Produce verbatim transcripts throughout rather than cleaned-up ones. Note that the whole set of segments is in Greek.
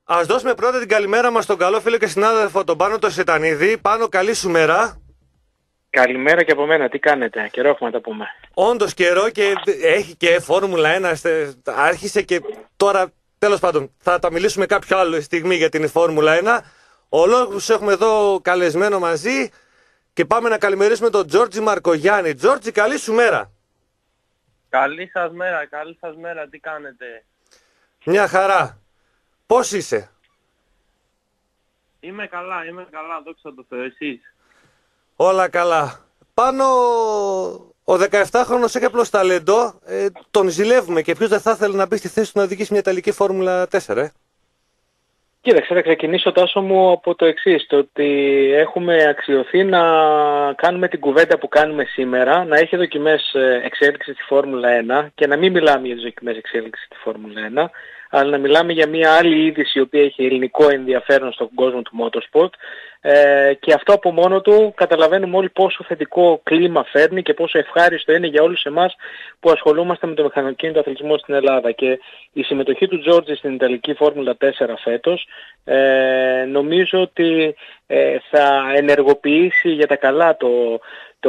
Ας δώσουμε πρώτα την καλημέρα μας στον καλό φίλο και συνάδελφο τον Πάνο τον Σετανίδη. Πάνο, καλή σου μέρα. Καλημέρα και από μένα, τι κάνετε, καιρό έχουμε να τα πούμε. Όντως καιρό και έχει και Φόρμουλα ένα, άρχισε και τώρα τέλος πάντων θα τα μιλήσουμε κάποιο άλλο στιγμή για την Φόρμουλα ένα. Ο λόγος έχουμε εδώ καλεσμένο μαζί και πάμε να καλημερίσουμε τον Τζόρτζι Μαρκογιάννη. Τζόρτζι, καλή σου μέρα. Καλή σας μέρα, καλή σας μέρα, τι κάνετε? Μια χαρά. Πώς είσαι? Είμαι καλά, είμαι καλά, δόξα τω Θεώ, εσείς? Όλα καλά. Πάνω ο δεκαεφτάχρονος έχει απλώς ταλέντο, ε, τον ζηλεύουμε και ποιος δεν θα ήθελε να μπει στη θέση του να οδηγήσει μια Ιταλική Φόρμουλα τέσσερα, ε? Κοίταξε, θα ξεκινήσω, Τάσο μου, από το εξής, το ότι έχουμε αξιωθεί να κάνουμε την κουβέντα που κάνουμε σήμερα, να έχει δοκιμές εξέλιξης στη Φόρμουλα ένα και να μην μιλάμε για τις δοκιμές εξέλιξης στη Φόρμουλα ένα, αλλά να μιλάμε για μια άλλη είδηση η οποία έχει ελληνικό ενδιαφέρον στον κόσμο του motorsport, ε, και αυτό από μόνο του καταλαβαίνουμε όλοι πόσο θετικό κλίμα φέρνει και πόσο ευχάριστο είναι για όλους εμάς που ασχολούμαστε με το μηχανοκίνητο αθλητισμό στην Ελλάδα. Και η συμμετοχή του Τζόρτζι στην Ιταλική Φόρμουλα τέσσερα φέτος ε, νομίζω ότι ε, θα ενεργοποιήσει για τα καλά το, το,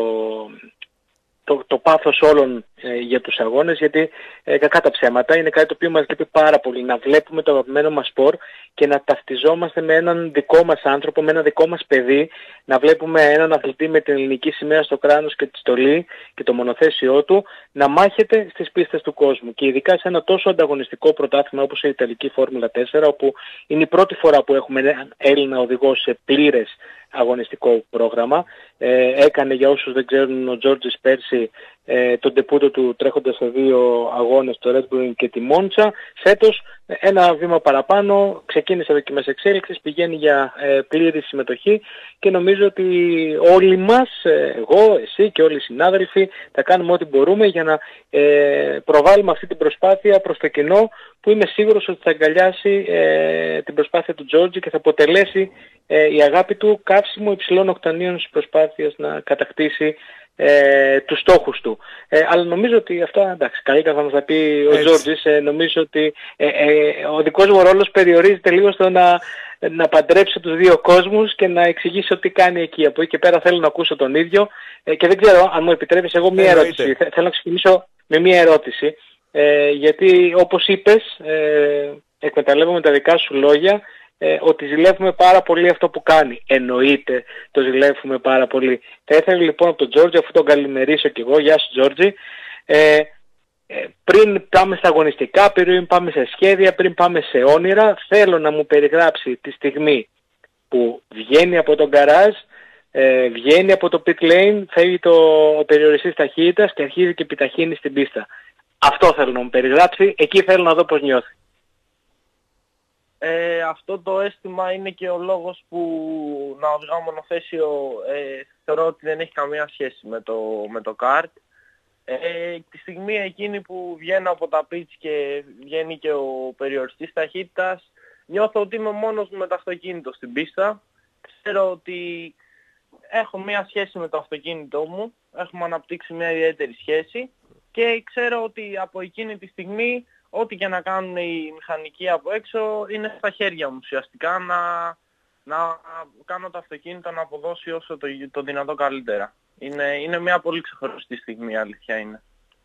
το, το πάθος όλων ε, για τους αγώνες, γιατί ε, κακά τα ψέματα είναι κάτι το οποίο μας λείπει πάρα πολύ, να βλέπουμε το αγαπημένο μας σπορ και να ταυτιζόμαστε με έναν δικό μας άνθρωπο, με ένα δικό μας παιδί, να βλέπουμε έναν αθλητή με την ελληνική σημαία στο κράνος και τη στολή και το μονοθέσιό του να μάχεται στις πίστες του κόσμου, και ειδικά σε ένα τόσο ανταγωνιστικό πρωτάθλημα όπως η Ιταλική Φόρμουλα τέσσερα, όπου είναι η πρώτη φορά που έχουμε έναν Έλληνα οδηγό σε πλήρες αγωνιστικό πρόγραμμα. Ε, έκανε, για όσους δεν ξέρουν, ο Τζόρτζις πέρσι ε, τον ντεπούτο του τρέχοντας σε δύο αγώνες, το Red Bull και τη Μόντσα. Φέτος ένα βήμα παραπάνω, ξεκίνησε δοκιμές εξέλιξης, πηγαίνει για ε, πλήρη συμμετοχή και νομίζω ότι όλοι μας, ε, εγώ, εσύ και όλοι οι συνάδελφοι, θα κάνουμε ό,τι μπορούμε για να ε, προβάλλουμε αυτή την προσπάθεια προς το κοινό, που είμαι σίγουρος ότι θα αγκαλιάσει ε, την προσπάθεια του Τζόρτζι και θα αποτελέσει ε, η αγάπη του καύσιμο υψηλών οκτανίων στις προσπάθειες να κατακτήσει ε, τους στόχους του. Ε, αλλά νομίζω ότι αυτά, εντάξει, καλύτερα θα μας τα πει ο Τζόρτζις. Ε, νομίζω ότι ε, ε, ο δικός μου ρόλος περιορίζεται λίγο στο να, να παντρέψει τους δύο κόσμους και να εξηγήσει τι κάνει εκεί. Από εκεί και πέρα θέλω να ακούσω τον ίδιο ε, και δεν ξέρω αν μου επιτρέπεις εγώ μία ερώτηση. Θέλω να ξεκινήσω με μία ερώτηση. Ε, γιατί όπως είπες, ε, εκμεταλλεύομαι τα δικά σου λόγια, ε, ότι ζηλεύουμε πάρα πολύ αυτό που κάνει. Εννοείται το ζηλεύουμε πάρα πολύ. Θα ήθελα λοιπόν από τον Τζόρτζι, αφού τον καλημερίσω κι εγώ, γεια σου Τζόρτζι, ε, ε, πριν πάμε στα αγωνιστικά, πριν πάμε σε σχέδια, πριν πάμε σε όνειρα, θέλω να μου περιγράψει τη στιγμή που βγαίνει από τον γκαράζ, ε, βγαίνει από το pit lane, φεύγει το, ο περιοριστής ταχύτητας και αρχίζει και επιταχύνει στην πίστα. Αυτό θέλω να μου περιγράψει, εκεί θέλω να δω πώς νιώθει. Ε, αυτό το αίσθημα είναι και ο λόγος που να οδηγάω μονοθέσιο ε, θεωρώ ότι δεν έχει καμία σχέση με το, με το καρτ. Ε, τη στιγμή εκείνη που βγαίνω από τα πιτς και βγαίνει και ο περιοριστής ταχύτητας, νιώθω ότι είμαι μόνος μου με το αυτοκίνητο στην πίστα. Ξέρω ότι έχω μια σχέση με το αυτοκίνητό μου, έχουμε αναπτύξει μια ιδιαίτερη σχέση και ξέρω ότι από εκείνη τη στιγμή ό,τι και να κάνουν οι μηχανικοί από έξω είναι στα χέρια μου ουσιαστικά να, να κάνω το αυτοκίνητο να αποδώσει όσο το, το δυνατό καλύτερα. Είναι, είναι μια πολύ ξεχωριστή στιγμή, η αλήθεια είναι.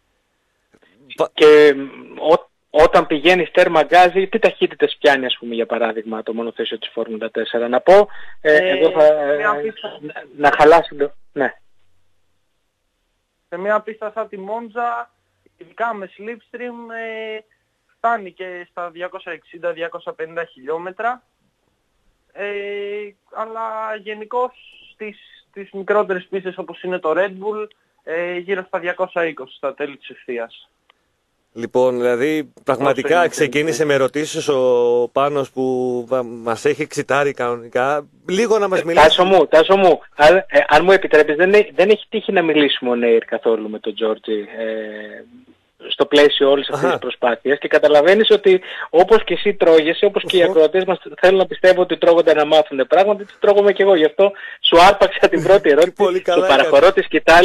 Και ό, όταν πηγαίνεις τέρμα γκάζι, τι ταχύτητες πιάνει, ας πούμε, για παράδειγμα, το μονοθέσιο της Φόρμουλα τέσσερα? Να πω, ε, ε, εδώ θα, ε, πίστα... να χαλάσει το... Ναι. Σε μια πίστα σαν τη Μόντζα, ειδικά με slipstream, ε, φτάνει και στα διακόσια εξήντα με διακόσια πενήντα χιλιόμετρα, ε, αλλά γενικώς στις, στις μικρότερες πίστες όπως είναι το Red Bull, ε, γύρω στα διακόσια είκοσι στα τέλη της ευθείας. Λοιπόν, δηλαδή πραγματικά ξεκίνησε με ερωτήσεις ο Πάνος που μας έχει εξητάρει κανονικά. Λίγο να μας μιλήσει. Τάσο μου, Τάσο μου, αν, ε, αν μου επιτρέπεις, δεν, δεν έχει τύχει να μιλήσουμε ο Νέιρ καθόλου με τον Τζόρτζι ε, στο πλαίσιο όλης αυτής της προσπάθειας, και καταλαβαίνεις ότι όπως και εσύ τρώγεσαι, όπως και οι ακροατές μας θέλουν να πιστεύω ότι τρώγονται να μάθουν πράγματα, τι τρώγομαι και εγώ. Γι' αυτό σου άρπαξα την πρώτη ερώτηση, του παραχωρώ τη σκητάλη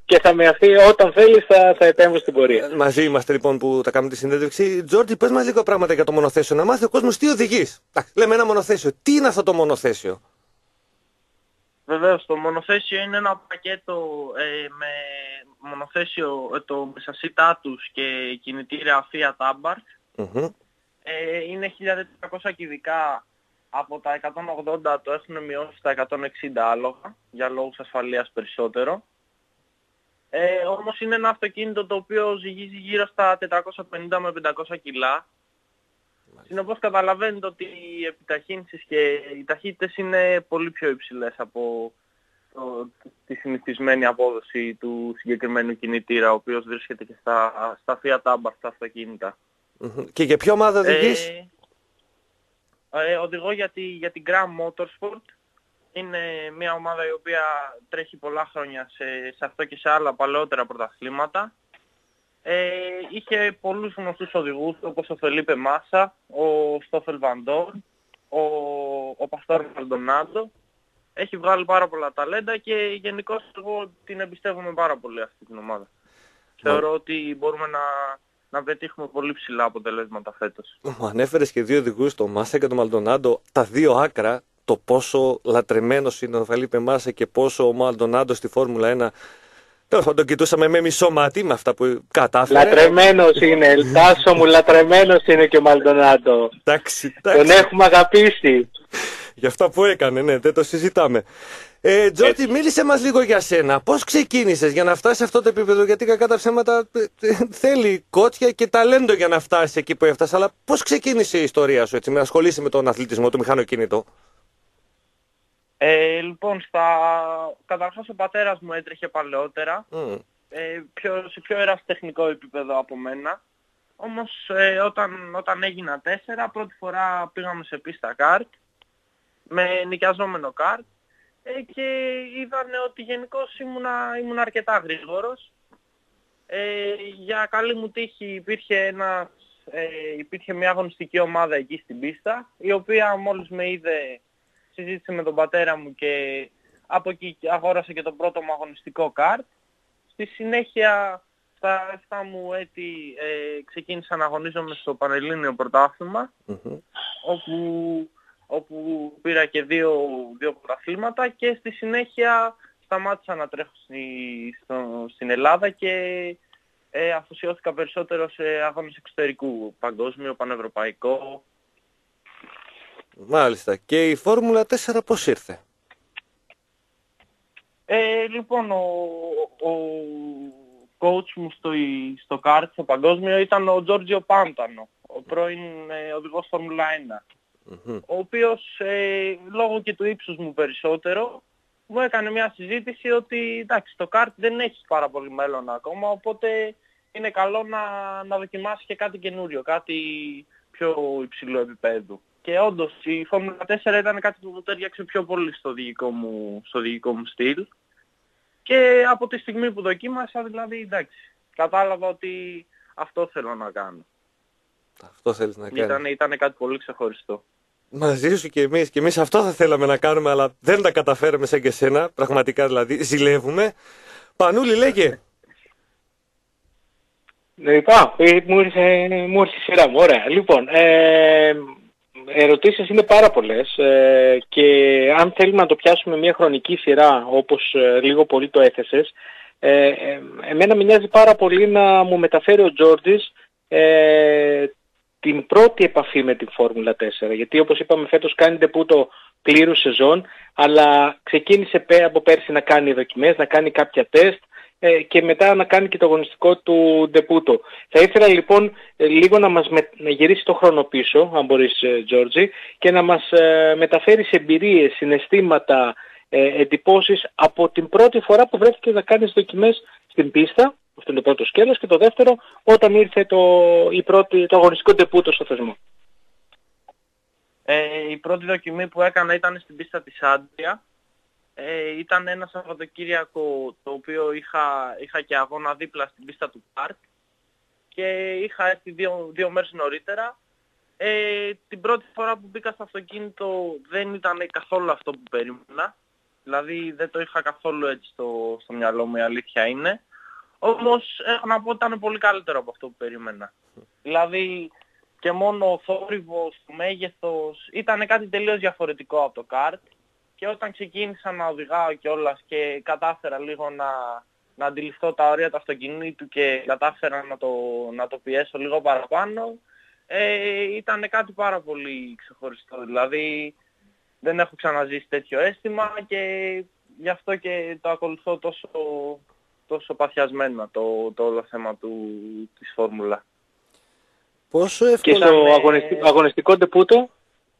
και θα με αφήσει όταν θέλεις θα, θα επέμβω στην πορεία. Μαζί είμαστε λοιπόν που θα κάνουμε τη συνέντευξη. Τζόρτζι, πες μας λίγο πράγματα για το μονοθέσιο. Να μάθει ο κόσμος τι οδηγείς. Λέμε ένα μονοθέσιο. Τι είναι αυτό το μονοθέσιο? Βεβαίως, το μονοθέσιο είναι ένα πακέτο ε, με μονοθέσιο, ε, το μεσασίτά τους και κινητήρια Fiat Abarth. Mm-hmm. Ε, είναι χίλια τετρακόσια κυβικά, από τα εκατόν ογδόντα το έχουν μειώσει στα εκατόν εξήντα άλογα, για λόγους ασφαλείας περισσότερο. Ε, όμως είναι ένα αυτοκίνητο το οποίο ζυγίζει γύρω στα τετρακόσια πενήντα με πεντακόσια κιλά. Συνεπώς καταλαβαίνετε ότι οι επιταχύνσεις και οι ταχύτητες είναι πολύ πιο υψηλές από το, τη συνηθισμένη απόδοση του συγκεκριμένου κινητήρα, ο οποίος βρίσκεται και στα, στα Fiat Abarth τα αυτοκίνητα. Mm-hmm. Και για ποια ομάδα οδηγείς? Ε, ε, οδηγώ για, τη, για την Gram Motorsport. Είναι μια ομάδα η οποία τρέχει πολλά χρόνια σε, σε αυτό και σε άλλα παλαιότερα πρωταθλήματα. Ε, είχε πολλούς γνωστούς οδηγούς όπως ο Φελίπε Μάσα, ο Στόφελ Βαντόρν, ο, ο Παστόρ Μαλντονάντο. Έχει βγάλει πάρα πολλά ταλέντα και γενικώς εγώ την εμπιστεύομαι πάρα πολύ αυτή την ομάδα. Yeah. Θεωρώ ότι μπορούμε να, να πετύχουμε πολύ ψηλά αποτελέσματα φέτος. Μου ανέφερες και δύο οδηγούς, τον Μάσα και τον Μαλντονάντο, τα δύο άκρα, το πόσο λατρεμένος είναι ο Φελίπε Μάσα και πόσο ο Μαλντονάντο στη Φόρμουλα ένα. Τέλος πάντων, τον κοιτούσαμε με μισό μάτι με αυτά που κατάφερε. Λατρεμένος είναι, Τάσο μου, λατρεμένος είναι και ο Μαλντονάντο. Εντάξει, τον έχουμε αγαπήσει. Για αυτά που έκανε, ναι, δεν το συζητάμε. Ε, Τζόρτζι, μίλησε μας λίγο για σένα. Πώς ξεκίνησες για να φτάσεις σε αυτό το επίπεδο? Γιατί κακά τα ψέματα θέλει κότσια και ταλέντο για να φτάσεις εκεί που έφτασες. Αλλά πώς ξεκίνησε η ιστορία σου, έτσι, με ασχολείσαι με τον αθλητισμό, το μηχανοκίνητο? Ε, λοιπόν, στα... καταρχάς ο πατέρας μου έτρεχε παλαιότερα, mm. ε, πιο, σε πιο ερασιτεχνικό επίπεδο από μένα. Όμως ε, όταν, όταν έγινα τέσσερα, πρώτη φορά πήγαμε σε πίστα κάρτ, με νοικιαζόμενο κάρτ, ε, και είδανε ότι γενικώς ήμουνα, ήμουν αρκετά γρήγορος. Ε, για καλή μου τύχη υπήρχε, ένα, ε, υπήρχε μια αγωνιστική ομάδα εκεί στην πίστα, η οποία μόλις με είδε συζήτησε με τον πατέρα μου και από εκεί αγόρασα και τον πρώτο μου αγωνιστικό κάρτ. Στη συνέχεια, στα εφτά μου έτη, ε, ξεκίνησα να αγωνίζομαι στο Πανελλήνιο Πρωτάθλημα, mm-hmm. όπου, όπου πήρα και δύο, δύο πρωταθλήματα και στη συνέχεια σταμάτησα να τρέχω στη, στο, στην Ελλάδα και ε, αφοσιώθηκα περισσότερο σε αγώνες εξωτερικού, παγκόσμιο, πανευρωπαϊκό. Μάλιστα. Και η Φόρμουλα τέσσερα πώς ήρθε? Ε, λοιπόν, ο, ο coach μου στο, στο κάρτ, στο παγκόσμιο, ήταν ο Τζόρτζιο Πάντανο, ο πρώην ε, οδηγός Φόρμουλα ένα, mm-hmm. ο οποίος ε, λόγω και του ύψους μου περισσότερο μου έκανε μια συζήτηση ότι εντάξει, το κάρτ δεν έχει πάρα πολύ μέλλον ακόμα, οπότε είναι καλό να, να δοκιμάσει και κάτι καινούριο, κάτι πιο υψηλό επίπεδο. Και όντως η Φόρμουλα τέσσερα ήταν κάτι που μου τέριαξε πιο πολύ στο διοικό μου, στο διοικό μου στυλ. Και από τη στιγμή που δοκίμασα, δηλαδή, εντάξει, κατάλαβα ότι αυτό θέλω να κάνω. Αυτό θέλεις να κάνεις. Ήταν, ήταν κάτι πολύ ξεχωριστό. Μαζί σου και εμείς. Και εμείς αυτό θα θέλαμε να κάνουμε, αλλά δεν τα καταφέραμε σαν και σένα. Πραγματικά δηλαδή, ζηλεύουμε. Πανούλη, λέγε. Λοιπόν, μου ήρθε, μου ήρθε η σειρά μου. Ωραία. Λοιπόν, ε, ερωτήσεις είναι πάρα πολλές ε, και αν θέλουμε να το πιάσουμε μια χρονική σειρά όπως ε, λίγο πολύ το έθεσες, ε, ε, εμένα με νοιάζει πάρα πολύ να μου μεταφέρει ο Τζόρτζις ε, την πρώτη επαφή με την Φόρμουλα τέσσερα, γιατί όπως είπαμε φέτος κάνει ντεπούτο πλήρου σεζόν, αλλά ξεκίνησε από πέρσι να κάνει δοκιμές, να κάνει κάποια τεστ και μετά να κάνει και το αγωνιστικό του ντεπούτο. Θα ήθελα λοιπόν λίγο να μας με, να γυρίσει το χρόνο πίσω, αν μπορείς Τζόρτζι, και να μας ε, μεταφέρεις εμπειρίες, συναισθήματα, ε, εντυπώσεις από την πρώτη φορά που βρέθηκε να κάνεις δοκιμές στην πίστα, αυτό είναι το πρώτο σκέλος, και το δεύτερο όταν ήρθε το, η πρώτη, το αγωνιστικό ντεπούτο στο θεσμό. Ε, η πρώτη δοκιμή που έκανα ήταν στην πίστα της Άντρια. Ε, ήταν ένα Σαββατοκύριακο το οποίο είχα, είχα και αγώνα δίπλα στην πίστα του Πάρκ και είχα έρθει δύο, δύο μέρες νωρίτερα. Ε, την πρώτη φορά που μπήκα στο αυτοκίνητο δεν ήταν καθόλου αυτό που περίμενα. Δηλαδή δεν το είχα καθόλου έτσι στο, στο μυαλό μου, η αλήθεια είναι. Όμως έχω να πω ότι ήταν πολύ καλύτερο από αυτό που περίμενα. Δηλαδή και μόνο ο θόρυβος, το μέγεθος, ήταν κάτι τελείως διαφορετικό από το καρτ. Και όταν ξεκίνησα να οδηγάω κιόλας και κατάφερα λίγο να, να αντιληφθώ τα όρια του αυτοκινήτου και κατάφερα να το, να το πιέσω λίγο παραπάνω, ε, ήταν κάτι πάρα πολύ ξεχωριστό. Δηλαδή δεν έχω ξαναζήσει τέτοιο αίσθημα και γι' αυτό και το ακολουθώ τόσο, τόσο παθιασμένα το, το όλο θέμα του, της φόρμουλα. Πόσο εύκολο... Και στο αγωνιστικό, αγωνιστικό ντεπούτο?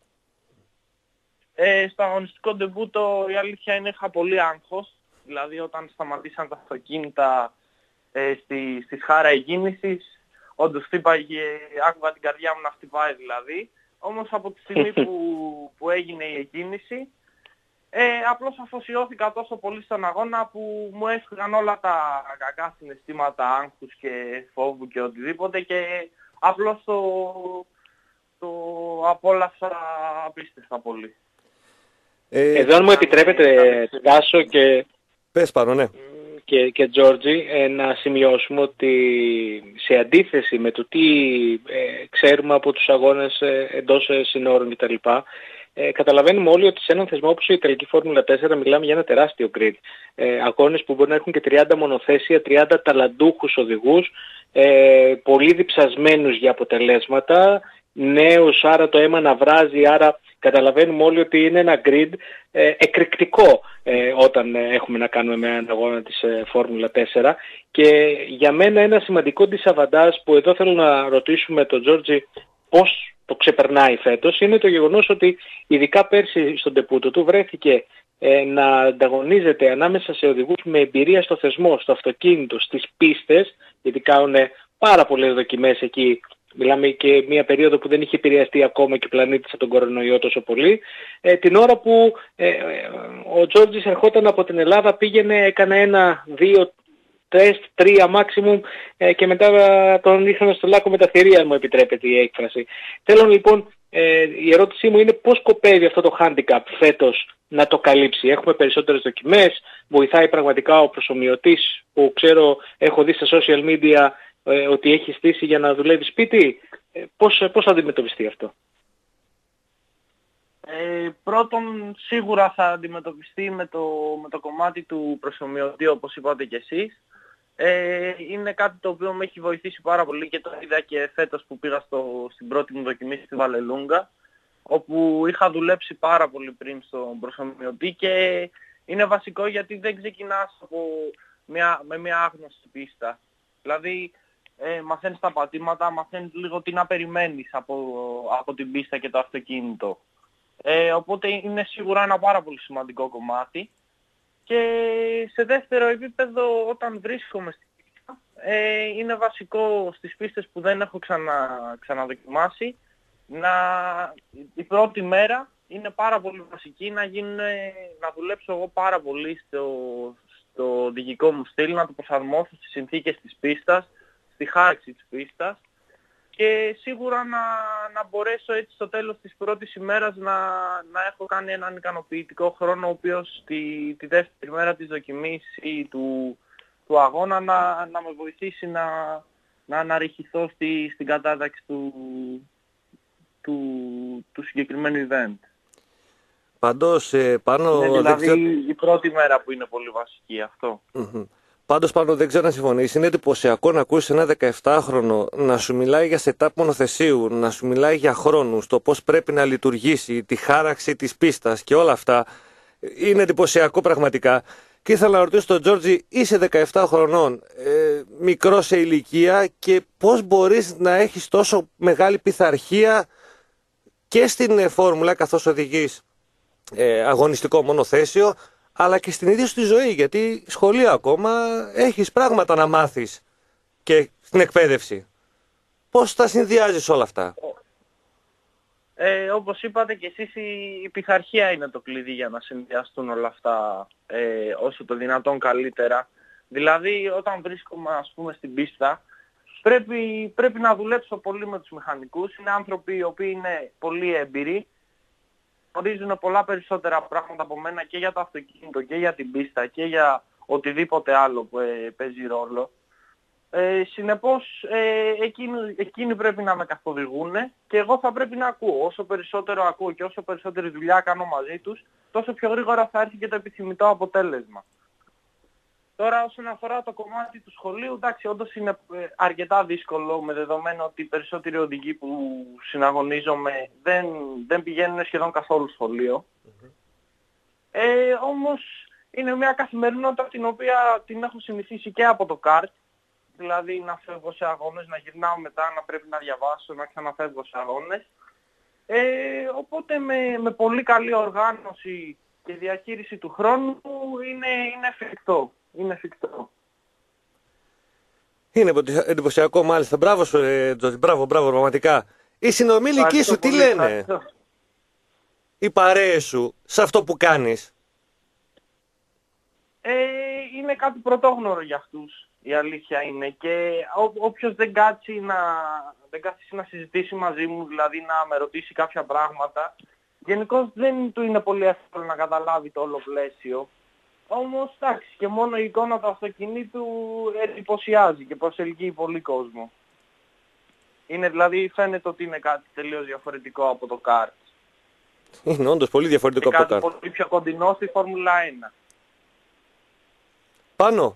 Ε, στο αγωνιστικό ντεπούτο η αλήθεια είναι είχα πολύ άγχος. Δηλαδή όταν σταματήσαν τα αυτοκίνητα ε, στη, στη σχάρα εκκίνησης, όντως χτύπαγε, άκουγα την καρδιά μου να χτυπάει δηλαδή. Όμως από τη στιγμή που, που έγινε η εκκίνηση, ε, απλώς αφοσιώθηκα τόσο πολύ στον αγώνα που μου έφυγαν όλα τα κακά συναισθήματα άγχους και φόβου και οτιδήποτε και απλώς το, το απόλαυσα απίστευτα πολύ. Ε, Εδώ αν μου επιτρέπετε, Τάσο και, πες πάνω, ναι. και, και Τζόρτζι, ε, να σημειώσουμε ότι σε αντίθεση με το τι ε, ξέρουμε από τους αγώνες ε, εντός ε, συνόρων κτλ., ε, καταλαβαίνουμε όλοι ότι σε έναν θεσμό όπως η Ιταλική Φόρμουλα τέσσερα μιλάμε για ένα τεράστιο grid. Ε, αγώνες που μπορεί να έχουν και τριάντα μονοθέσια, τριάντα ταλαντούχους οδηγούς, ε, πολύ διψασμένους για αποτελέσματα, νέους, άρα το αίμα να βράζει, άρα καταλαβαίνουμε όλοι ότι είναι ένα grid ε, εκρηκτικό ε, όταν ε, έχουμε να κάνουμε με έναν αγώνα της ε, Φόρμουλα τέσσερα και για μένα ένα σημαντικό disadvantage που εδώ θέλω να ρωτήσουμε τον Τζόρτζι πώς το ξεπερνάει φέτος είναι το γεγονός ότι ειδικά πέρσι στον ντεπούτο του βρέθηκε ε, να ανταγωνίζεται ανάμεσα σε οδηγούς με εμπειρία στο θεσμό, στο αυτοκίνητο, στις πίστες, γιατί κάνουν πάρα πολλές δοκιμές εκεί. Μιλάμε και μια περίοδο που δεν είχε επηρεαστεί ακόμα και ο πλανήτης από τον κορονοϊό τόσο πολύ. Ε, την ώρα που ε, ο Τζόρτζης ερχόταν από την Ελλάδα, πήγαινε, έκανε ένα, δύο τεστ, τρία maximum ε, και μετά τον είχαν στο λάκκο με τα θηρία, αν μου επιτρέπεται η έκφραση. Θέλω λοιπόν, ε, η ερώτησή μου είναι πώς σκοπεύει αυτό το handicap φέτος να το καλύψει. Έχουμε περισσότερες δοκιμές, βοηθάει πραγματικά ο προσομοιωτής που ξέρω, έχω δει στα social media ε, ότι έχει στήσει για να δουλεύει σπίτι. Ε, πώς, πώς θα αντιμετωπιστεί αυτό? Ε, πρώτον, σίγουρα θα αντιμετωπιστεί με το, με το κομμάτι του προσομοιωτή, όπως είπατε κι εσείς. Ε, είναι κάτι το οποίο με έχει βοηθήσει πάρα πολύ και το είδα και φέτος που πήγα στο, στην πρώτη μου δοκιμή στη Βαλελούγκα, όπου είχα δουλέψει πάρα πολύ πριν στον προσομοιωτή και είναι βασικό γιατί δεν ξεκινάς από μια, με μια άγνωστη πίστα. Δηλαδή ε, μαθαίνεις τα πατήματα, μαθαίνεις λίγο τι να περιμένεις από, από την πίστα και το αυτοκίνητο. Ε, οπότε είναι σίγουρα ένα πάρα πολύ σημαντικό κομμάτι. Και σε δεύτερο επίπεδο, όταν βρίσκομαι στην πίστα, ε, είναι βασικό στις πίστες που δεν έχω ξανα, ξαναδοκιμάσει, να, η πρώτη μέρα είναι πάρα πολύ βασική να, γίνουν, να δουλέψω εγώ πάρα πολύ στο, στο οδηγικό μου στυλ, να το προσαρμόσω στις συνθήκες της πίστας, στη χάραξη της πίστας και σίγουρα να, να μπορέσω έτσι στο τέλος της πρώτης ημέρας να, να έχω κάνει έναν ικανοποιητικό χρόνο, ο οποίος τη, τη δεύτερη μέρα της δοκιμής ή του, του αγώνα να, να με βοηθήσει να, να αναρριχηθώ στη, στην κατάταξη του, του, του συγκεκριμένου event. Πάντως, ε, πάνω... Είναι δηλαδή ξέρω... η πρώτη μέρα που είναι πολύ βασική αυτό. Mm-hmm. Πάντως πάνω δεν ξέρω να συμφωνήσεις, είναι εντυπωσιακό να ακούσεις ένα δεκαεπτάχρονο να σου μιλάει για setup μονοθεσίου, να σου μιλάει για χρόνους, το πώς πρέπει να λειτουργήσει, τη χάραξη της πίστας και όλα αυτά. Είναι εντυπωσιακό πραγματικά. Και ήθελα να ρωτήσω τον Τζόρτζι, είσαι δεκαεπτά χρονών, ε, μικρό σε ηλικία και πώς μπορείς να έχεις τόσο μεγάλη πειθαρχία και στην φόρμουλα καθώς οδηγείς ε, αγωνιστικό μονοθέσιο, αλλά και στην ίδια σου τη ζωή, γιατί σχολείο ακόμα έχεις πράγματα να μάθεις και στην εκπαίδευση. Πώς τα συνδυάζεις όλα αυτά? Ε, όπως είπατε και εσείς, η, η πειθαρχία είναι το κλειδί για να συνδυαστούν όλα αυτά ε, όσο το δυνατόν καλύτερα. Δηλαδή όταν βρίσκομαι ας πούμε στην πίστα, πρέπει, πρέπει να δουλέψω πολύ με τους μηχανικούς. Είναι άνθρωποι οι οποίοι είναι πολύ έμπειροι. γνωρίζουν πολλά περισσότερα πράγματα από μένα και για το αυτοκίνητο και για την πίστα και για οτιδήποτε άλλο που ε, παίζει ρόλο. Ε, συνεπώς ε, εκείνοι, εκείνοι πρέπει να με καθοδηγούν και εγώ θα πρέπει να ακούω. Όσο περισσότερο ακούω και όσο περισσότερη δουλειά κάνω μαζί τους, τόσο πιο γρήγορα θα έρθει και το επιθυμητό αποτέλεσμα. Τώρα όσον αφορά το κομμάτι του σχολείου, εντάξει, όντως είναι αρκετά δύσκολο με δεδομένο ότι οι περισσότεροι οδηγοί που συναγωνίζομαι δεν, δεν πηγαίνουν σχεδόν καθόλου σχολείο. Mm-hmm. Ε, όμως είναι μια καθημερινότητα την οποία την έχω συνηθίσει και από το καρτ. Δηλαδή να φεύγω σε αγώνες, να γυρνάω μετά, να πρέπει να διαβάσω, να ξαναφεύγω σε αγώνες. Ε, οπότε με, με πολύ καλή οργάνωση και διαχείριση του χρόνου είναι, είναι εφικτό. Είναι εφικτό. Είναι εντυπωσιακό μάλιστα. Μπράβο σου, ε, Τζορτζ, μπράβο, μπράβο, πραγματικά. Οι συνομήλικοι σου τι λένε, ευχαριστώ. Οι παρέες σου, σε αυτό που κάνεις? Ε, είναι κάτι πρωτόγνωρο για αυτούς, η αλήθεια είναι. Και ό, όποιος δεν κάτσει να, δεν κάτσει να συζητήσει μαζί μου, δηλαδή να με ρωτήσει κάποια πράγματα, γενικώς δεν του είναι πολύ εύκολο να καταλάβει το όλο πλαίσιο. Όμως, εντάξει, και μόνο η εικόνα του αυτοκινήτου εντυπωσιάζει και προσελκύει πολύ κόσμο. Είναι δηλαδή, φαίνεται ότι είναι κάτι τελείως διαφορετικό από το καρτ. Είναι όντως πολύ διαφορετικό από το καρτ. Κάτι πολύ πιο κοντινό στη Φόρμουλα ένα. Πάνω.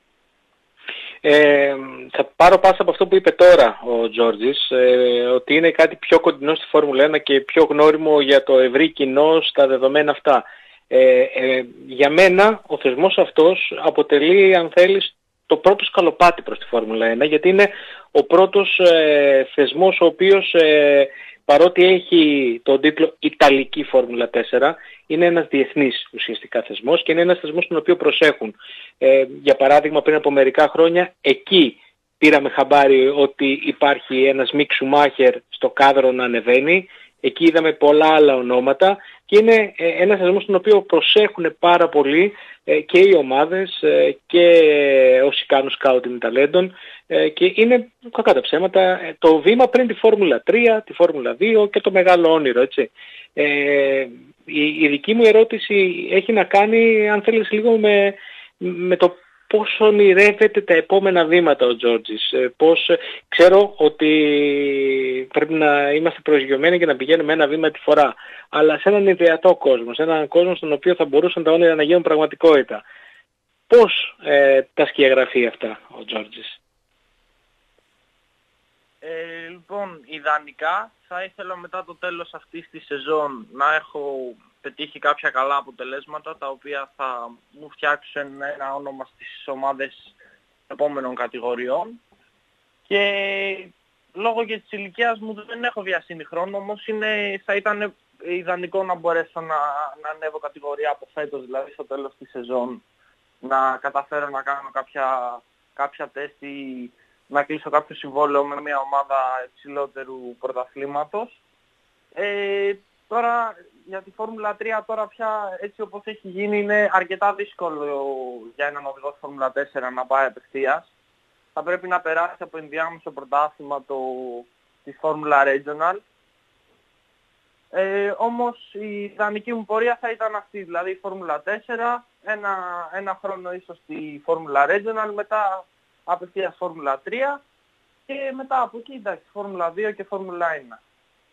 Ε, θα πάρω πάσα από αυτό που είπε τώρα ο Τζόρτζης, ε, ότι είναι κάτι πιο κοντινό στη Φόρμουλα ένα και πιο γνώριμο για το ευρύ κοινό στα δεδομένα αυτά. Ε, ε, για μένα ο θεσμός αυτός αποτελεί, αν θέλεις, το πρώτο σκαλοπάτι προς τη Φόρμουλα ένα, γιατί είναι ο πρώτος ε, θεσμός ο οποίος ε, παρότι έχει τον τίτλο Ιταλική Φόρμουλα τέσσερα, είναι ένας διεθνής ουσιαστικά θεσμός και είναι ένας θεσμός τον οποίο προσέχουν. Ε, για παράδειγμα, πριν από μερικά χρόνια εκεί πήραμε χαμπάρι ότι υπάρχει ένας Μικ Σουμάχερ στο κάδρο να ανεβαίνει. Εκεί είδαμε πολλά άλλα ονόματα και είναι ένας θεσμός τον οποίο προσέχουν πάρα πολύ και οι ομάδες και όσοι κάνουν σκάουτινγκ ταλέντων και είναι, κακά τα ψέματα, το βήμα πριν τη Φόρμουλα τρία, τη Φόρμουλα δύο και το μεγάλο όνειρο, έτσι. Ε, η, η δική μου ερώτηση έχει να κάνει, αν θέλεις, λίγο με, με το πώς ονειρεύεται τα επόμενα βήματα ο Τζόρτζης. Πώς, ξέρω ότι πρέπει να είμαστε προσγειωμένοι και να πηγαίνουμε ένα βήμα τη φορά. Αλλά σε έναν ιδεατό κόσμο, σε έναν κόσμο στον οποίο θα μπορούσαν τα όνειρα να γίνουν πραγματικότητα. Πώς ε, τα σκιαγραφεί αυτά ο Τζόρτζης? Ε, λοιπόν, ιδανικά θα ήθελα μετά το τέλος αυτής της σεζόν να έχω πετύχει κάποια καλά αποτελέσματα τα οποία θα μου φτιάξουν ένα όνομα στις ομάδες επόμενων κατηγοριών και λόγω και της ηλικίας μου δεν έχω βιασύνη χρόνο, όμως είναι, θα ήταν ιδανικό να μπορέσω να, να ανέβω κατηγορία από φέτος, δηλαδή στο τέλος της σεζόν να καταφέρω να κάνω κάποια, κάποια τεστ ή να κλείσω κάποιο συμβόλαιο με μια ομάδα υψηλότερου πρωταθλήματος. Ε, τώρα για τη Φόρμουλα τρία τώρα πια έτσι όπως έχει γίνει είναι αρκετά δύσκολο για έναν οδηγό στη Φόρμουλα τέσσερα να πάει απευθείας. Θα πρέπει να περάσει από ενδιάμεσο πρωτάθλημα το, τη Φόρμουλα Regional. Ε, όμως η ιδανική μου πορεία θα ήταν αυτή, δηλαδή η Φόρμουλα τέσσερα, ένα, ένα χρόνο ίσως στη Φόρμουλα Regional, μετά απευθείας Φόρμουλα τρία και μετά από εκεί εντάξει Φόρμουλα δύο και Φόρμουλα ένα.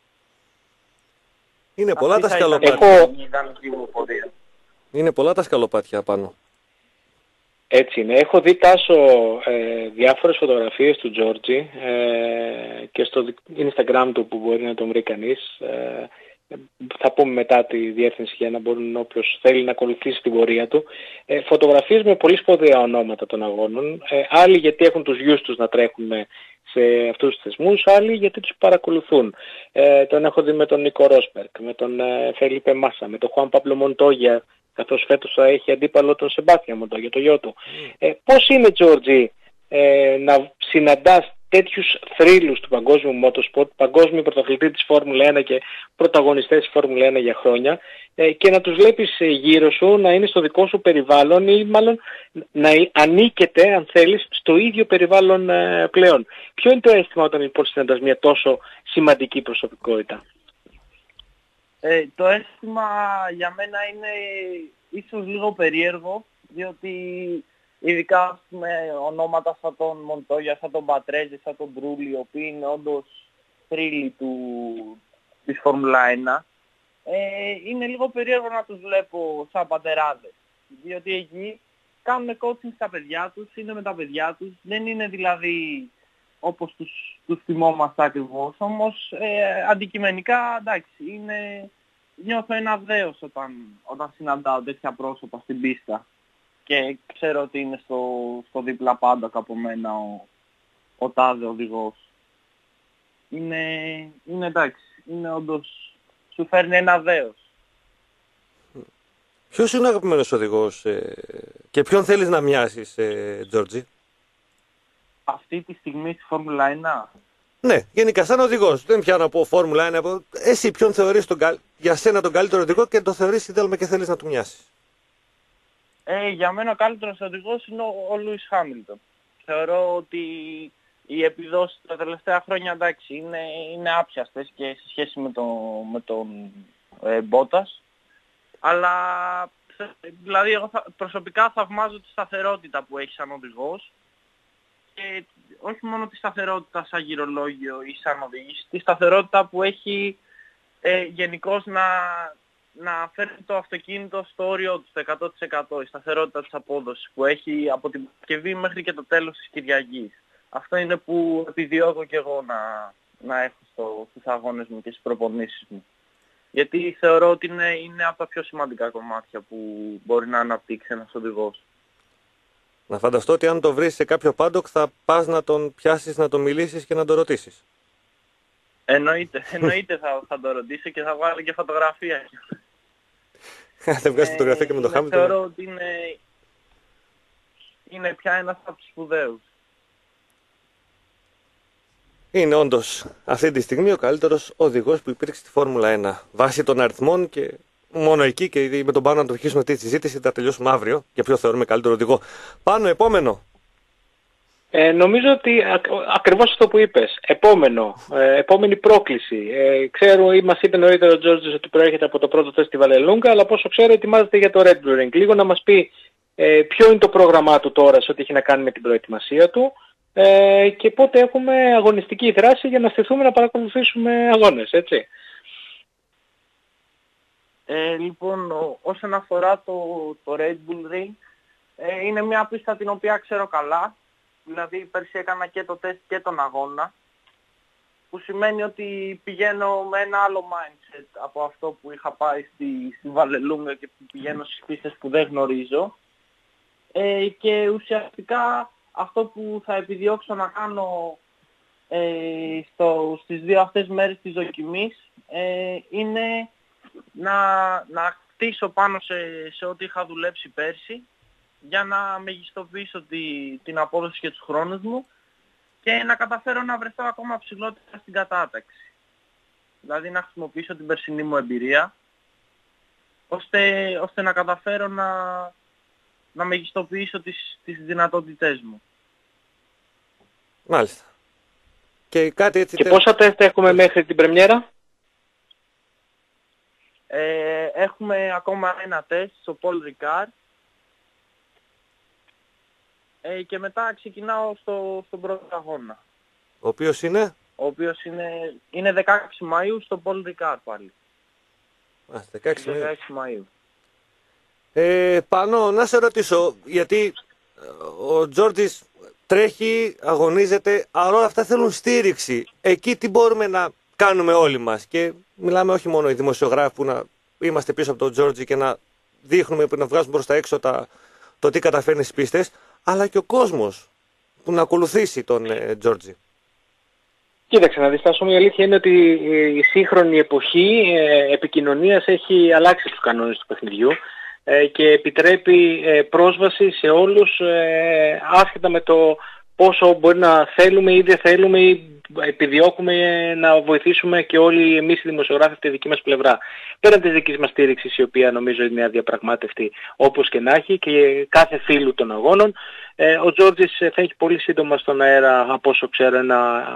Είναι πολλά αυτή τα σκαλοπάτια. Έχω... Είναι πολλά τα σκαλοπάτια πάνω. Έτσι είναι. Έχω δει, Τάσο, ε, διάφορες φωτογραφίες του Τζόρτζη ε, και στο Instagram του που μπορεί να τον βρει κανείς. Ε, θα πούμε μετά τη διεύθυνση για να μπορούν όποιος θέλει να ακολουθήσει την πορεία του. Ε, φωτογραφίες με πολύ σπουδαία ονόματα των αγώνων. Ε, άλλοι γιατί έχουν τους γιους τους να τρέχουν σε αυτούς τους θεσμούς, άλλοι γιατί τους παρακολουθούν. Ε, τον έχω δει με τον Νίκο Ρόσπερκ, με τον ε, Φελίπε Μάσα, με τον Χουάν Παμπλο Μοντόγια, καθώς φέτος θα έχει αντίπαλο τον Σεμπάστια Μοντόγια, το γιο του. Ε, πώς είναι, Τζόρτζη, ε, να συναντάς τέτοιους θρύλους του παγκόσμιου motorsport, παγκόσμιο πρωταθλητή της Φόρμουλα ένα και πρωταγωνιστές της Φόρμουλα ένα για χρόνια ε, και να τους βλέπεις γύρω σου να είναι στο δικό σου περιβάλλον ή μάλλον να ανήκετε, αν θέλεις, στο ίδιο περιβάλλον ε, πλέον. Ποιο είναι το αίσθημα όταν λοιπόν συναντάς μια τόσο σημαντική προσωπικότητα? Ε, το αίσθημα για μένα είναι ίσως λίγο περίεργο, διότι ειδικά με ονόματα σαν τον Μοντόγια, σαν τον Πατρέζη, σαν τον Μπρούλι, οι οποίοι είναι όντως θρύλοι του, της Φόρμουλα ένα, ε, είναι λίγο περίεργο να τους βλέπω σαν πατεράδες, διότι εκεί κάνουν coaching στα παιδιά τους, είναι με τα παιδιά τους, δεν είναι δηλαδή όπως τους, τους θυμόμαστε ακριβώς, όμως ε, αντικειμενικά εντάξει, είναι, νιώθω ένα δέος όταν, όταν συναντάω τέτοια πρόσωπα στην πίστα και ξέρω ότι είναι στο, στο δίπλα πάντα από μένα ο, ο τάδε οδηγός. Είναι, είναι εντάξει, είναι όντως, σου φέρνει ένα δέος. Ποιος είναι ο αγαπημένος οδηγός ε, και ποιον θέλεις να μοιάσεις, ε, Τζόρτζι? Αυτή τη στιγμή στη Φόρμουλα ένα. Ναι, γενικά σαν οδηγός. Δεν πιάνω από Φόρμουλα ένα. Από... Εσύ ποιον θεωρείς τον, για σένα τον καλύτερο οδηγό και τον θεωρείς ιδέλμα και θέλεις να του μοιάσεις? Ε, για μένα ο καλύτερος οδηγός είναι ο, ο Λούις Χάμιλτον. Θεωρώ ότι οι επιδόσεις τα τελευταία χρόνια εντάξει είναι, είναι άπιαστες και σε σχέση με, το, με τον ε, Μπότας. Αλλά δηλαδή εγώ θα, προσωπικά θαυμάζω τη σταθερότητα που έχει σαν οδηγός και όχι μόνο τη σταθερότητα σαν γυρολόγιο ή σαν οδήγηση, τη σταθερότητα που έχει ε, γενικώς να, να φέρει το αυτοκίνητο στο όριο του, στο εκατό τοις εκατό, η σταθερότητα της απόδοσης που έχει από την Παρασκευή μέχρι και το τέλος της Κυριακής. Αυτό είναι που επιδιώκω και εγώ να, να έχω στο, στους αγώνες μου και στις προπονήσεις μου. Γιατί θεωρώ ότι είναι, είναι από τα πιο σημαντικά κομμάτια που μπορεί να αναπτύξει ένας οδηγός. Να φανταστώ ότι αν το βρεις σε κάποιο πάντοκ θα πας να τον πιάσεις, να τον μιλήσεις και να τον ρωτήσεις. Εννοείται, εννοείται θα, θα το ρωτήσω και θα βγάλω και φωτογραφία. Θα βγάλεις φωτογραφία και με το Χάμιλτον. Θεωρώ ότι είναι, είναι πια ένας από τους σπουδαίους. Είναι όντως αυτή τη στιγμή ο καλύτερος οδηγός που υπήρξε στη Φόρμουλα ένα. Βάσει των αριθμών και μόνο εκεί, και με τον Πάνο να το αρχίσουμε αυτή τη συζήτηση, θα τελειώσουμε αύριο για ποιο θεωρούμε καλύτερο οδηγό. Πάνω, επόμενο. Ε, νομίζω ότι ακ, ακριβώς αυτό που είπες. Επόμενο, ε, επόμενη πρόκληση. Ε, ξέρω, ή μας είπε νωρίτερα ο Τζόρτζης ότι προέρχεται από το πρώτο τεστ στη Βαλελούγκα, αλλά πόσο ξέρω ετοιμάζεται για το Red Bull Ring. Λίγο να μας πει ε, ποιο είναι το πρόγραμμά του τώρα σε ό,τι έχει να κάνει με την προετοιμασία του ε, και πότε έχουμε αγωνιστική δράση για να στηθούμε να παρακολουθήσουμε αγώνες, έτσι. Ε, λοιπόν, ο, όσον αφορά το, το Red Bull Ring, ε, είναι μια πίστα την οποία ξέρω καλά. Δηλαδή πέρσι έκανα και το τεστ και τον αγώνα, που σημαίνει ότι πηγαίνω με ένα άλλο mindset από αυτό που είχα πάει στη, στη Βαλελούγκα και που πηγαίνω στις πίστες που δεν γνωρίζω. Ε, και ουσιαστικά αυτό που θα επιδιώξω να κάνω ε, στο, στις δύο αυτές μέρες της δοκιμής ε, είναι να, να χτίσω πάνω σε, σε ό,τι είχα δουλέψει πέρσι, για να μεγιστοποιήσω τη, την απόδοση και τους χρόνους μου και να καταφέρω να βρεθώ ακόμα ψηλότερα στην κατάταξη. Δηλαδή να χρησιμοποιήσω την περσινή μου εμπειρία ώστε, ώστε να καταφέρω να, να μεγιστοποιήσω τις, τις δυνατότητές μου. Μάλιστα. Και, κάτι έτσι και τε... πόσα τεστ έχουμε μέχρι την πρεμιέρα? Ε, έχουμε ακόμα ένα τεστ στο Paul Ricard. Ε, και μετά ξεκινάω στο, στον πρώτο αγώνα. Ο οποίος είναι? Ο οποίος είναι, είναι δεκαέξι Μαΐου στο Paul Ricard πάλι. Α, δεκαέξι Μαΐου. Ε, Πάνω, να σε ρωτήσω, γιατί ο Τζόρτζης τρέχει, αγωνίζεται, αλλά όλα αυτά θέλουν στήριξη. Εκεί τι μπορούμε να κάνουμε όλοι μας? Και μιλάμε όχι μόνο οι δημοσιογράφοι που να είμαστε πίσω από τον Τζόρτζη και να δείχνουμε, να βγάζουμε προς τα έξω τα, το τι καταφέρνει στις πίστες, αλλά και ο κόσμος που να ακολουθήσει τον ε, Τζόρτζη. Κοίταξε να δεις, η αλήθεια είναι ότι η σύγχρονη εποχή ε, επικοινωνίας έχει αλλάξει τους κανόνες του παιχνιδιού ε, και επιτρέπει ε, πρόσβαση σε όλους ε, άσχετα με το πόσο μπορεί να θέλουμε ή δεν θέλουμε ή επιδιώκουμε να βοηθήσουμε και όλοι εμείς οι δημοσιογράφοι από τη δική μας πλευρά. Πέραν της δικής μας στήριξης, η οποία νομίζω είναι αδιαπραγμάτευτη όπως και να έχει, και κάθε φίλου των αγώνων, ε, ο Τζόρτζης θα έχει πολύ σύντομα στον αέρα, από όσο ξέρω, ένα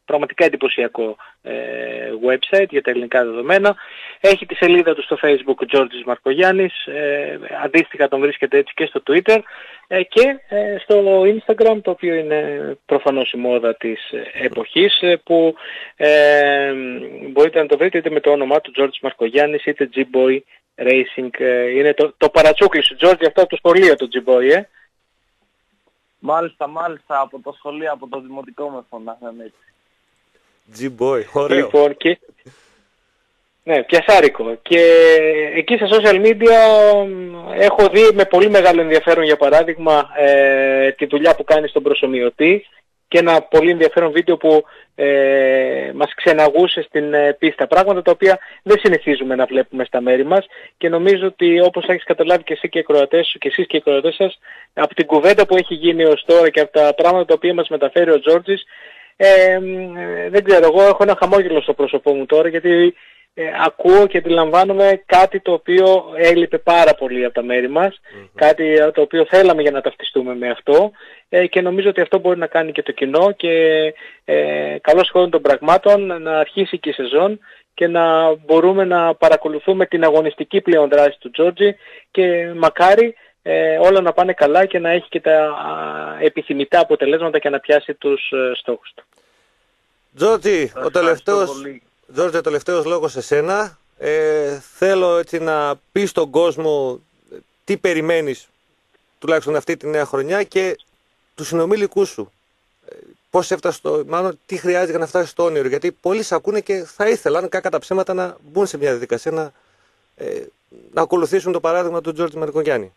πραγματικά εντυπωσιακό ε, website για τα ελληνικά δεδομένα. Έχει τη σελίδα του στο Facebook Τζόρτζης Μαρκογιάννης, ε, αντίστοιχα τον βρίσκεται έτσι και στο Twitter ε, και ε, στο Instagram, το οποίο είναι προφανώς η μόδα της εποχής, ε, που ε, μπορείτε να το βρείτε είτε με το όνομά του Τζόρτζης Μαρκογιάννης είτε G-Boy Racing. Ε, είναι το, το παρατσούκλι σου, Τζόρτζη, αυτό από το σχολείο του G-Boy, ε. Μάλιστα, μάλιστα, από το σχολείο, από το δημοτικό με φωνάζανε έτσι. G-Boy, ωραίο. Λοιπόν, και... ναι, πιασάρικο. Και εκεί στα social media έχω δει με πολύ μεγάλο ενδιαφέρον, για παράδειγμα, ε, τη δουλειά που κάνει στον προσομοιωτή και ένα πολύ ενδιαφέρον βίντεο που ε, μας ξεναγούσε στην ε, πίστα. Πράγματα τα οποία δεν συνηθίζουμε να βλέπουμε στα μέρη μας και νομίζω ότι, όπως έχεις καταλάβει και εσύ και οι ακροατές σου και εσείς και οι ακροατές σας, από την κουβέντα που έχει γίνει ως τώρα και από τα πράγματα τα οποία μας μεταφέρει ο Τζόρτζης, ε, ε, δεν ξέρω, εγώ έχω ένα χαμόγελο στο πρόσωπό μου τώρα, γιατί Ε, ακούω και αντιλαμβάνομαι κάτι το οποίο έλειπε πάρα πολύ από τα μέρη μας, mm-hmm. κάτι το οποίο θέλαμε για να ταυτιστούμε με αυτό ε, και νομίζω ότι αυτό μπορεί να κάνει και το κοινό και ε, καλώς χώρων των πραγμάτων να αρχίσει και η σεζόν και να μπορούμε να παρακολουθούμε την αγωνιστική πλέον δράση του Τζόρτζη και μακάρι ε, όλα να πάνε καλά και να έχει και τα α, επιθυμητά αποτελέσματα και να πιάσει τους ε, στόχους του. Τζόρτζη, ο τελευταίος... Τζόρτζι, ο τελευταίος λόγος σε σένα. Ε, θέλω έτσι να πεις στον κόσμο τι περιμένεις τουλάχιστον αυτή τη νέα χρονιά και τους συνομήλικούς σου. Ε, πώς έφτασε στο, μάλλον τι χρειάζεται για να φτάσει στο όνειρο. Γιατί πολλοί σε ακούνε και θα ήθελαν κακά τα ψέματα να μπουν σε μια διαδικασία να, ε, να ακολουθήσουν το παράδειγμα του Τζόρτζη Μαρκογιάννη.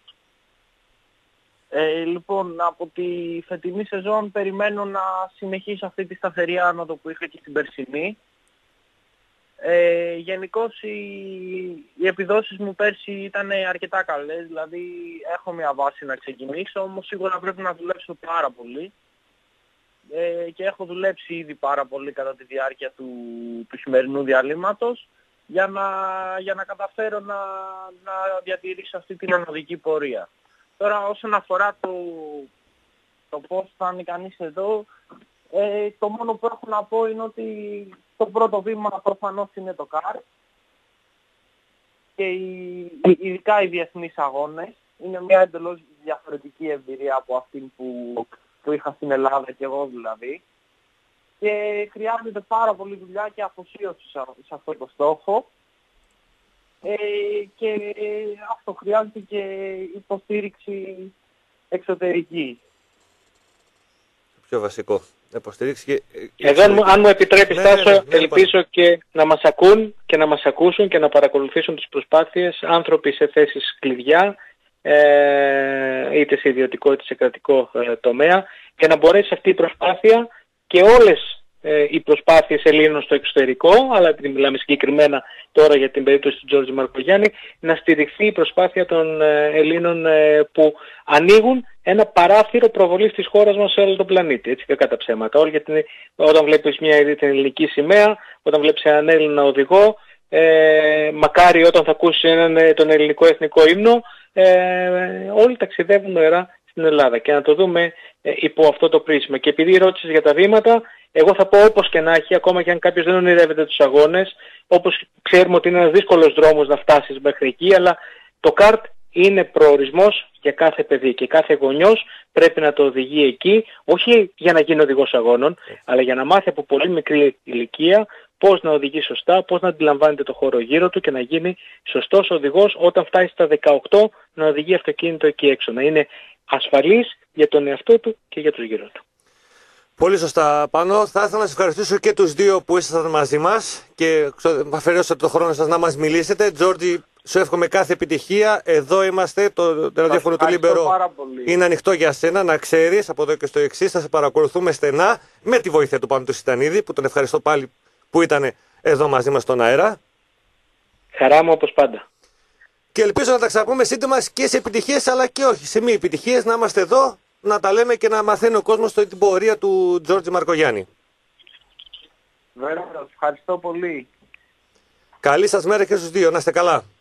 Ε, λοιπόν, από τη φετινή σεζόν περιμένω να συνεχίσω αυτή τη σταθερή άνοδο που είχα και στην περσινή. Ε, γενικώς οι, οι επιδόσεις μου πέρσι ήταν αρκετά καλές, δηλαδή έχω μια βάση να ξεκινήσω, όμως σίγουρα πρέπει να δουλέψω πάρα πολύ ε, και έχω δουλέψει ήδη πάρα πολύ κατά τη διάρκεια του, του χειμερινού διαλύματος για να, για να καταφέρω να, να διατηρήσω αυτή την ανωδική πορεία. Τώρα όσον αφορά το, το πώς θα είναι κανείς εδώ, ε, το μόνο που έχω να πω είναι ότι το πρώτο βήμα προφανώς είναι το καρ και οι, ειδικά οι διεθνείς αγώνες είναι μια εντελώς διαφορετική εμπειρία από αυτή που, που είχα στην Ελλάδα και εγώ δηλαδή και χρειάζεται πάρα πολύ δουλειά και αφοσίωση σε, σε αυτό το στόχο ε, και αυτό χρειάζεται και υποστήριξη εξωτερική. Πιο βασικό. Και... Εδώ αν μου επιτρέπεις, ναι, Τάσο, ναι, ναι, ναι, ελπίζω ναι. και να μας ακούν και να μας ακούσουν και να παρακολουθήσουν τις προσπάθειες άνθρωποι σε θέσεις κλειδιά, ε, είτε σε ιδιωτικό είτε σε κρατικό ε, τομέα, και να μπορέσει αυτή η προσπάθεια και όλες ε, οι προσπάθειες Ελλήνων στο εξωτερικό, αλλά επειδή μιλάμε συγκεκριμένα τώρα για την περίπτωση του Τζόρτζη Μαρκογιάννη, να στηριχθεί η προσπάθεια των ε, Ελλήνων ε, που ανοίγουν ένα παράθυρο προβολής της χώρας μας σε όλο τον πλανήτη, έτσι και κατά ψέματα. Όλοι, γιατί όταν βλέπεις μια την ελληνική σημαία, όταν βλέπεις έναν Έλληνα οδηγό, ε, μακάρι όταν θα ακούσεις έναν, τον ελληνικό εθνικό ύμνο, ε, όλοι ταξιδεύουν νοερά στην Ελλάδα και να το δούμε ε, υπό αυτό το πρίσμα. Και επειδή ρώτησες για τα βήματα, εγώ θα πω όπως και να έχει, ακόμα και αν κάποιος δεν ονειρεύεται τους αγώνες, όπως ξέρουμε ότι είναι ένας δύσκολος δρόμος να φτάσεις μέχρι εκεί, αλλά το καρτ είναι προορισμός για κάθε παιδί και κάθε γονιός πρέπει να το οδηγεί εκεί, όχι για να γίνει οδηγός αγώνων, αλλά για να μάθει από πολύ μικρή ηλικία πώς να οδηγεί σωστά, πώς να αντιλαμβάνεται το χώρο γύρω του και να γίνει σωστός οδηγός όταν φτάσει στα δεκαοκτώ να οδηγεί αυτοκίνητο εκεί έξω, να είναι ασφαλής για τον εαυτό του και για τους γύρω του. Πολύ σωστά, Πάνο. Θα ήθελα να σας ευχαριστήσω και τους δύο που ήσασταν μαζί μας και αφαιρέσατε το χρόνο σας να μας μιλήσετε. Τζόρτζι, σου εύχομαι κάθε επιτυχία. Εδώ είμαστε, το ραδιόφωνο του Λίμπερο είναι ανοιχτό για σένα, να ξέρεις από εδώ και στο εξής. Θα σε παρακολουθούμε στενά με τη βοήθεια του Πάνου του Σιτανίδη, που τον ευχαριστώ πάλι που ήταν εδώ μαζί μας στον αέρα. Χαρά μου όπως πάντα. Και ελπίζω να τα ξαναπούμε σύντομα και σε επιτυχίες αλλά και όχι σε μη επιτυχίες, να είμαστε εδώ, να τα λέμε και να μαθαίνει ο κόσμος την πορεία του Τζόρτζη Μαρκογιάννη. Βέβαια, ευχαριστώ πολύ. Καλή σας μέρα και στους δύο, να είστε καλά.